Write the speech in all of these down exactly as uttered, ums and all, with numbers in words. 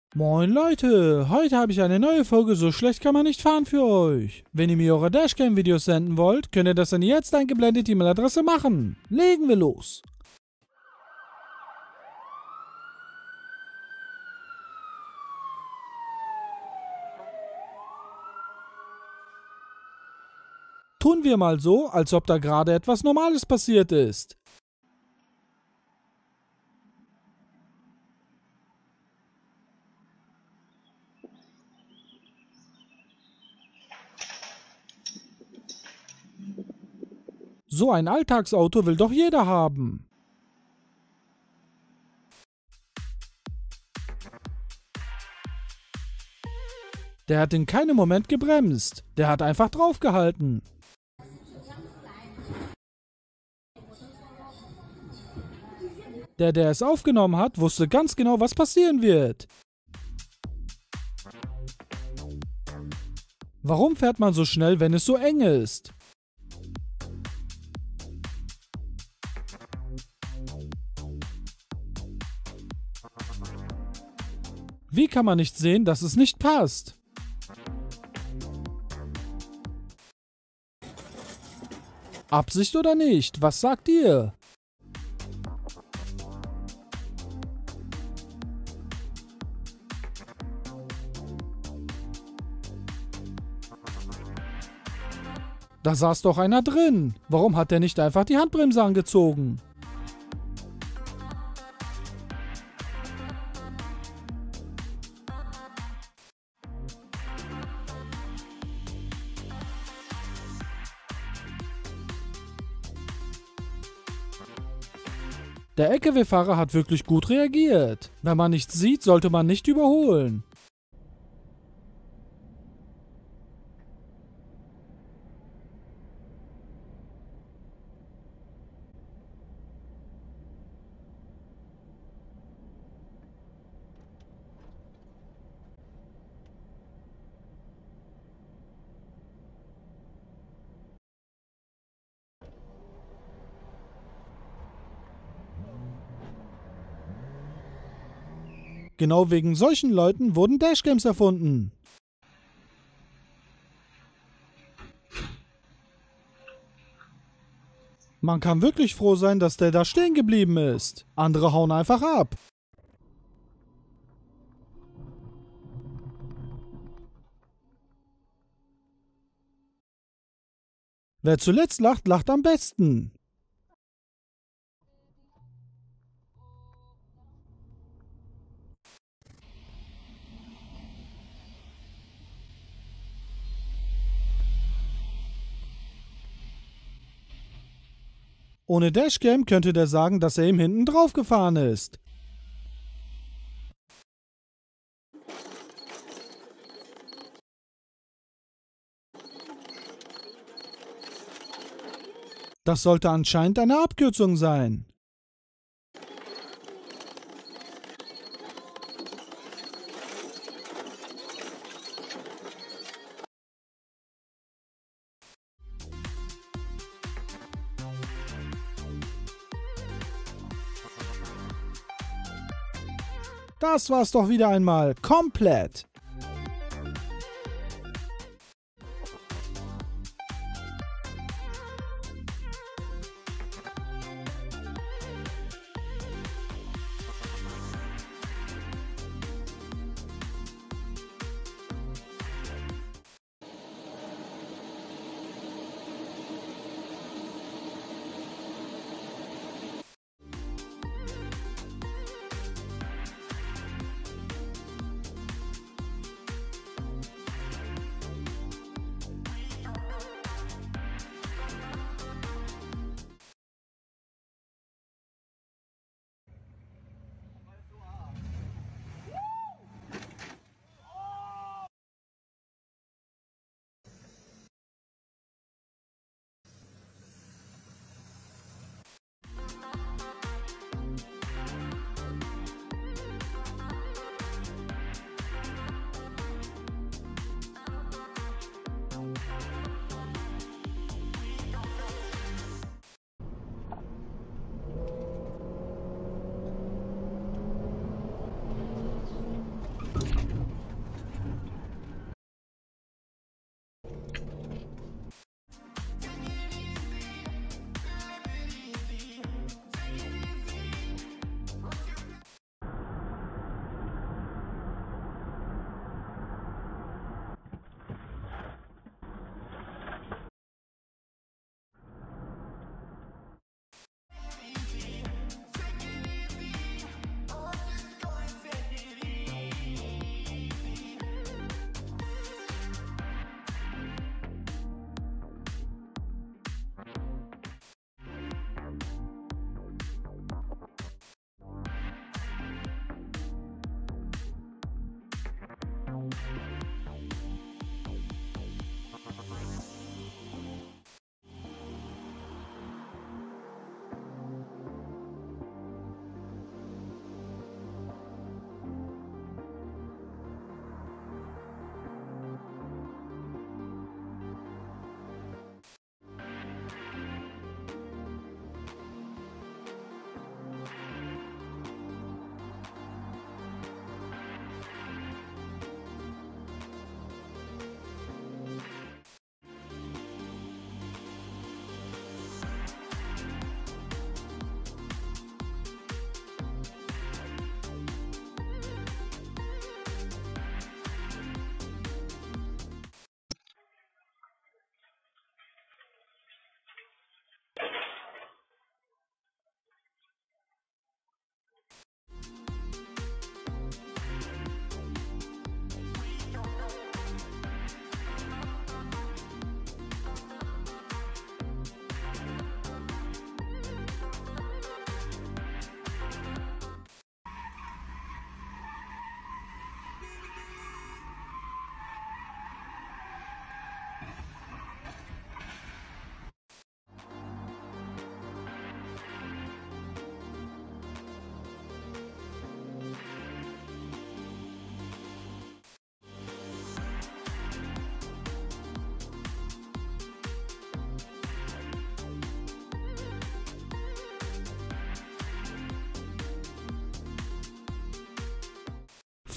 Moin Leute, heute habe ich eine neue Folge So schlecht kann man nicht fahren für euch. Wenn ihr mir eure Dashcam-Videos senden wollt, könnt ihr das an die jetzt eingeblendete E-Mail-Adresse machen. Legen wir los. Tun wir mal so, als ob da gerade etwas Normales passiert ist. So ein Alltagsauto will doch jeder haben. Der hat in keinem Moment gebremst. Der hat einfach draufgehalten. Der, der es aufgenommen hat, wusste ganz genau, was passieren wird. Warum fährt man so schnell, wenn es so eng ist? Wie kann man nicht sehen, dass es nicht passt? Absicht oder nicht? Was sagt ihr? Da saß doch einer drin. Warum hat der nicht einfach die Handbremse angezogen? Der L K W-Fahrer hat wirklich gut reagiert. Wenn man nichts sieht, sollte man nicht überholen. Genau wegen solchen Leuten wurden Dashcams erfunden. Man kann wirklich froh sein, dass der da stehen geblieben ist. Andere hauen einfach ab. Wer zuletzt lacht, lacht am besten. Ohne Dashcam könnte der sagen, dass er ihm hinten drauf gefahren ist. Das sollte anscheinend eine Abkürzung sein. Das war's doch wieder einmal komplett.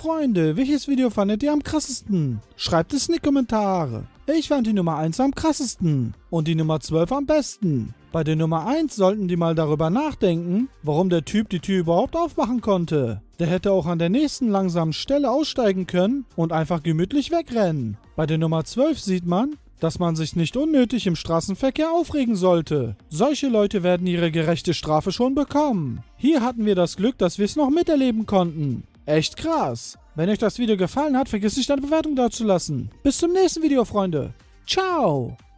Freunde, welches Video fandet ihr am krassesten? Schreibt es in die Kommentare. Ich fand die Nummer eins am krassesten und die Nummer zwölf am besten. Bei der Nummer eins sollten die mal darüber nachdenken, warum der Typ die Tür überhaupt aufmachen konnte. Der hätte auch an der nächsten langsamen Stelle aussteigen können und einfach gemütlich wegrennen. Bei der Nummer zwölf sieht man, dass man sich nicht unnötig im Straßenverkehr aufregen sollte. Solche Leute werden ihre gerechte Strafe schon bekommen. Hier hatten wir das Glück, dass wir es noch miterleben konnten. Echt krass. Wenn euch das Video gefallen hat, vergesst nicht eine Bewertung dazulassen. Bis zum nächsten Video, Freunde. Ciao.